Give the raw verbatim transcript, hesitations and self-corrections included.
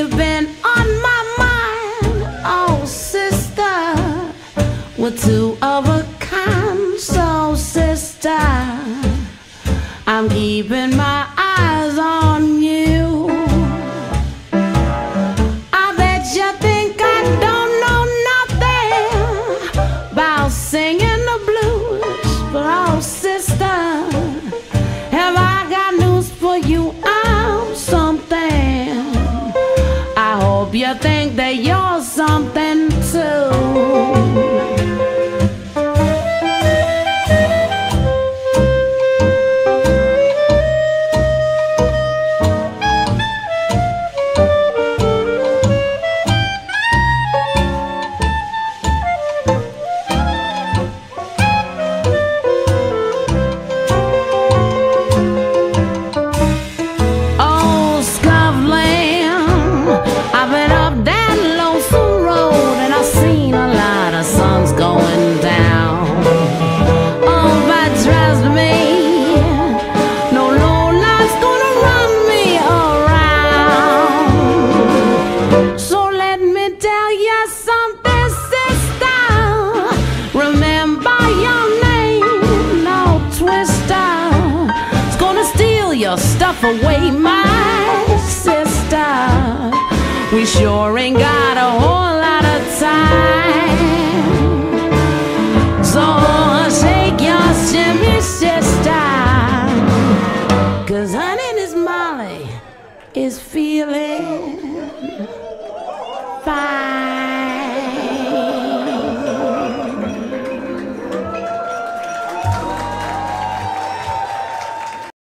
you've been on my mind. Oh, sister, we're two of a kind. So, sister, I'm keeping my eyes on you. I bet you think I don't know nothing about singing the blues, but oh, sister, have I got news for you? I'm something. I hope you think that you're something too. Away, my sister, we sure ain't got a whole lot of time. So shake your shimmy, sister, 'cause honey, this Molly is feeling fine.